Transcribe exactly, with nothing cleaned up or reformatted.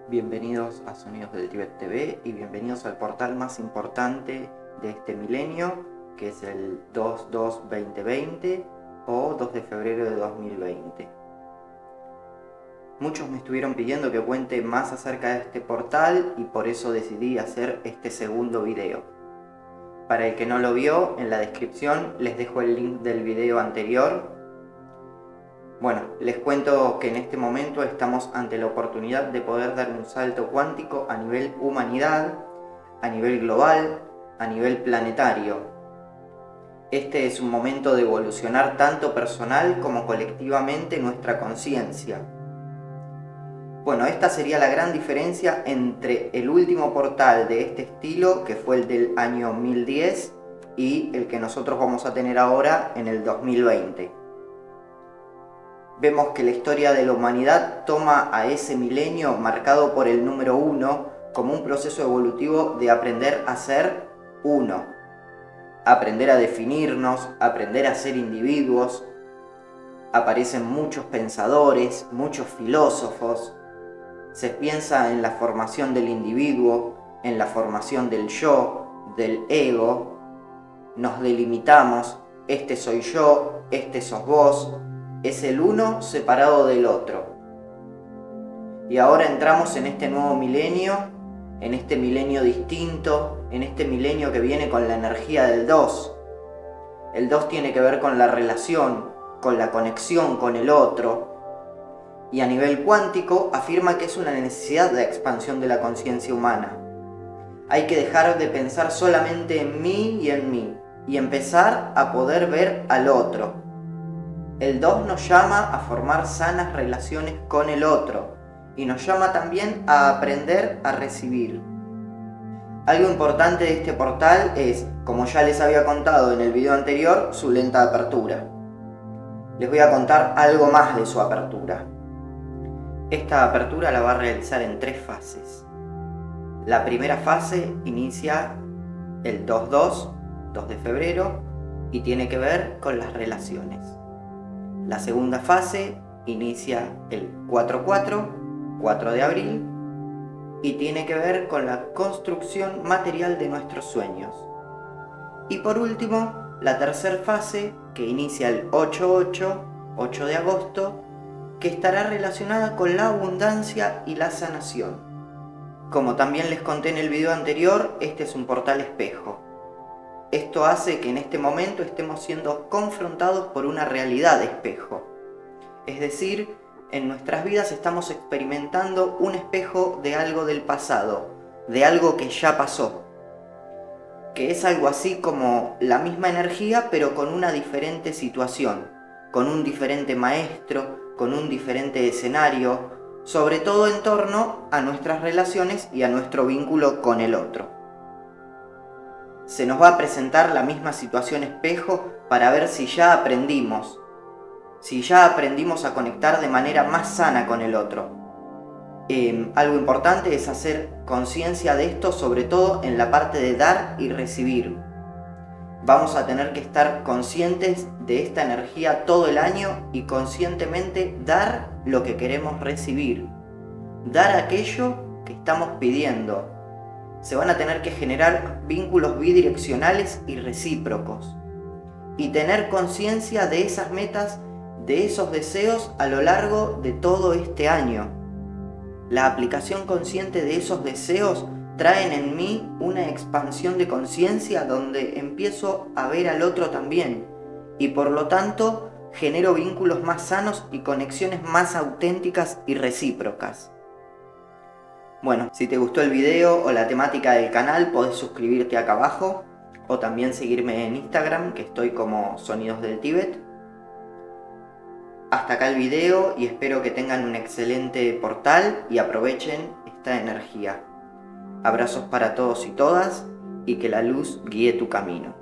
Bienvenidos a Sonidos del Tíbet T V y bienvenidos al portal más importante de este milenio, que es el dos dos veinte veinte o dos de febrero de dos mil veinte. Muchos me estuvieron pidiendo que cuente más acerca de este portal y por eso decidí hacer este segundo video. Para el que no lo vio, en la descripción les dejo el link del video anterior. Bueno, les cuento que en este momento estamos ante la oportunidad de poder dar un salto cuántico a nivel humanidad, a nivel global, a nivel planetario. Este es un momento de evolucionar tanto personal como colectivamente nuestra conciencia. Bueno, esta sería la gran diferencia entre el último portal de este estilo, que fue el del año mil diez, y el que nosotros vamos a tener ahora en el dos mil veinte. Vemos que la historia de la humanidad toma a ese milenio marcado por el número uno como un proceso evolutivo de aprender a ser uno. Aprender a definirnos, aprender a ser individuos. Aparecen muchos pensadores, muchos filósofos. Se piensa en la formación del individuo, en la formación del yo, del ego. Nos delimitamos, este soy yo, este sos vos. Es el uno separado del otro. Y ahora entramos en este nuevo milenio, en este milenio distinto, en este milenio que viene con la energía del dos. El dos tiene que ver con la relación, con la conexión con el otro. Y a nivel cuántico afirma que es una necesidad de expansión de la conciencia humana. Hay que dejar de pensar solamente en mí y en mí, y empezar a poder ver al otro. El dos nos llama a formar sanas relaciones con el otro y nos llama también a aprender a recibir. Algo importante de este portal es, como ya les había contado en el video anterior, su lenta apertura. Les voy a contar algo más de su apertura. Esta apertura la va a realizar en tres fases. La primera fase inicia el dos dos, dos de febrero, y tiene que ver con las relaciones. La segunda fase inicia el cuatro cuatro, cuatro de abril, y tiene que ver con la construcción material de nuestros sueños. Y por último, la tercera fase, que inicia el ocho ocho, ocho de agosto, que estará relacionada con la abundancia y la sanación. Como también les conté en el video anterior, este es un portal espejo. Esto hace que en este momento estemos siendo confrontados por una realidad de espejo. Es decir, en nuestras vidas estamos experimentando un espejo de algo del pasado, de algo que ya pasó. Que es algo así como la misma energía, pero con una diferente situación, con un diferente maestro, con un diferente escenario, sobre todo en torno a nuestras relaciones y a nuestro vínculo con el otro. Se nos va a presentar la misma situación espejo para ver si ya aprendimos, si ya aprendimos a conectar de manera más sana con el otro. Eh, algo importante es hacer conciencia de esto, sobre todo en la parte de dar y recibir. Vamos a tener que estar conscientes de esta energía todo el año y conscientemente dar lo que queremos recibir. Dar aquello que estamos pidiendo. Se van a tener que generar vínculos bidireccionales y recíprocos. Y tener conciencia de esas metas, de esos deseos a lo largo de todo este año. La aplicación consciente de esos deseos traen en mí una expansión de conciencia donde empiezo a ver al otro también. Y por lo tanto genero vínculos más sanos y conexiones más auténticas y recíprocas. Bueno, si te gustó el video o la temática del canal, podés suscribirte acá abajo o también seguirme en Instagram, que estoy como Sonidos del Tíbet. Hasta acá el video y espero que tengan un excelente portal y aprovechen esta energía. Abrazos para todos y todas y que la luz guíe tu camino.